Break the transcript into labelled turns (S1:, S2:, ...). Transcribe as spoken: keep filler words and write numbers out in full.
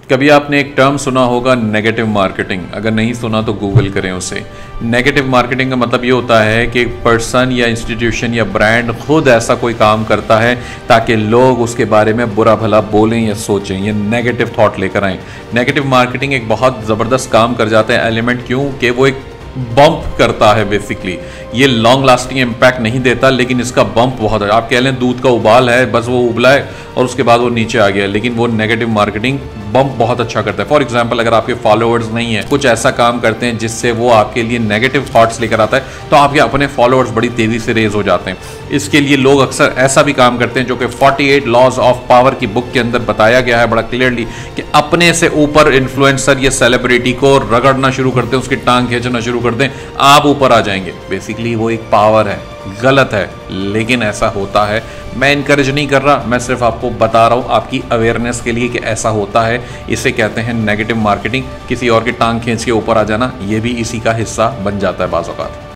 S1: कभी आपने एक टर्म सुना होगा नेगेटिव मार्केटिंग। अगर नहीं सुना तो गूगल करें उसे। नेगेटिव मार्केटिंग का मतलब ये होता है कि पर्सन या इंस्टीट्यूशन या ब्रांड खुद ऐसा कोई काम करता है ताकि लोग उसके बारे में बुरा भला बोलें या सोचें, ये नेगेटिव थॉट लेकर आएँ। नेगेटिव मार्केटिंग एक बहुत ज़बरदस्त काम कर जाता है एलिमेंट, क्यों कि वो एक बम्प करता है। बेसिकली ये लॉन्ग लास्टिंग इम्पैक्ट नहीं देता, लेकिन इसका बम्प बहुत है। आप कह लें दूध का उबाल है, बस वो उबला है और उसके बाद वो नीचे आ गया, लेकिन वो नेगेटिव मार्केटिंग बम्प बहुत अच्छा करता है। फॉर एग्जांपल, अगर आपके फॉलोअर्स नहीं है, कुछ ऐसा काम करते हैं जिससे वो आपके लिए नेगेटिव थॉट्स लेकर आता है, तो आपके अपने फॉलोअर्स बड़ी तेज़ी से रेज हो जाते हैं। इसके लिए लोग अक्सर ऐसा भी काम करते हैं जो कि अड़तालीस लॉज ऑफ पावर की बुक के अंदर बताया गया है बड़ा क्लियरली, कि अपने से ऊपर इन्फ्लुएंसर या सेलिब्रिटी को रगड़ना शुरू करते हैं, उसकी टांग खींचना शुरू कर दें, आप ऊपर आ जाएंगे। बेसिकली वो एक पावर है। गलत है, लेकिन ऐसा होता है। मैं इनकरेज नहीं कर रहा, मैं सिर्फ आपको बता रहा हूँ आपकी अवेयरनेस के लिए कि ऐसा होता है। इसे कहते हैं नेगेटिव मार्केटिंग। किसी और की टांग खींच के ऊपर आ जाना, ये भी इसी का हिस्सा बन जाता है बाज़ औक़ात।